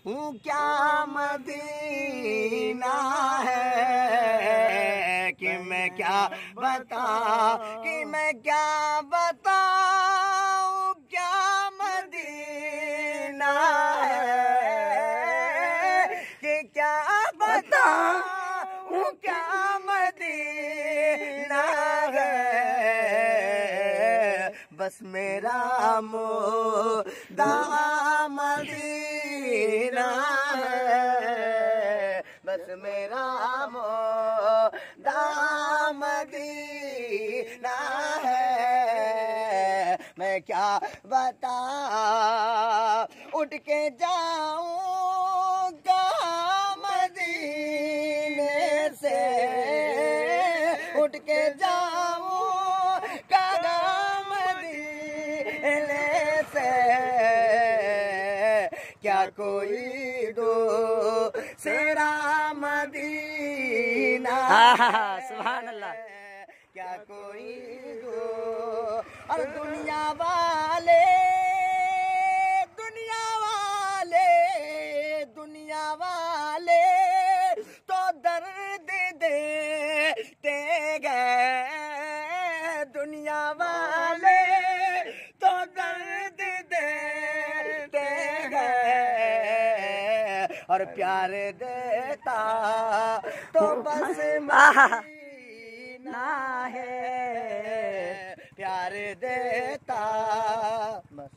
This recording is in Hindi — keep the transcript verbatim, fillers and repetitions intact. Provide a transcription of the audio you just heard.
हूँ क्या मदीना है कि मैं क्या बता कि मैं क्या बताऊं क्या मदीना है कि क्या बताऊं क्या मदीना है बस मेरा मुद्दा मदीना है बस मेरा मुद्दा मदीना है मैं क्या बता उठ के जाऊं कहाँ मदीने से उठ के जाऊं कहाँ मदीने से क्या कोई दो सेरा मदीना सुभान अल्लाह क्या कोई दो और दुनिया वाले दुनिया वाले दुनिया वाले तो दर्द देते गए दुनिया वाले तो दर्द देते गए और प्यार देता तो बस मदीना है प्यार देता बस